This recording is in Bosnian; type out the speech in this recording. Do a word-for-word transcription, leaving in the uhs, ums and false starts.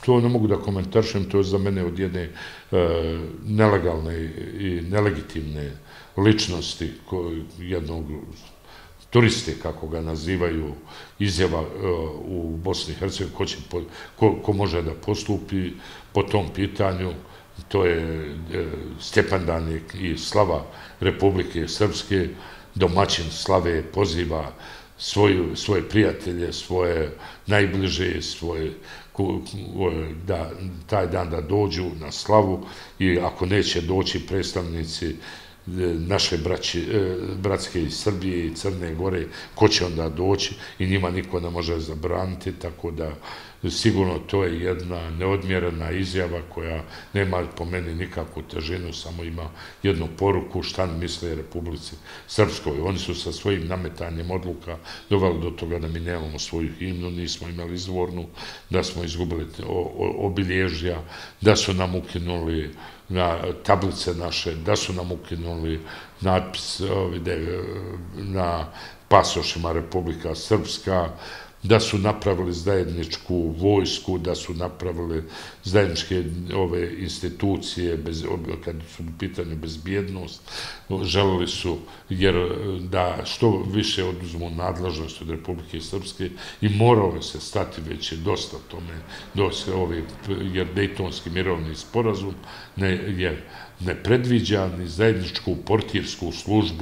To ne mogu da komentarišem, to je za mene od jedne nelegalne i nelegitimne ličnosti jednog turiste, kako ga nazivaju, izjava u Bosni i Hercegovini, ko može da postupi po tom pitanju. To je Stjepan Danik i slava Republike Srpske. Domaćin slave poziva svoje prijatelje, svoje najbliže, svoje da taj dan da dođu na slavu, i ako neće doći predstavnici naše bratske iz Srbije i Crne Gore, ko će onda doći, i njima niko ne može zabraniti, tako da sigurno to je jedna neodmjerena izjava koja nema po meni nikakvu težinu, samo ima jednu poruku šta misle Republici Srpskoj. Oni su sa svojim nametanjem odluka doveli do toga da mi nemamo svoju himnu, nismo imali izvornu, da smo izgubili obilježja, da su nam ukinuli na tablice naše, da su nam ukinuli natpis na pasošima Republika Srpska, da su napravili zajedničku vojsku, da su napravili zajedničke ove institucije, kad su u pitanju bezbjednost. Želeli su da što više oduzmu nadležnost od Republike Srpske, i moralo se stati, već je dosta tome, jer Dejtonski mirovni sporazum ne predviđa ni zajedničku portirsku službu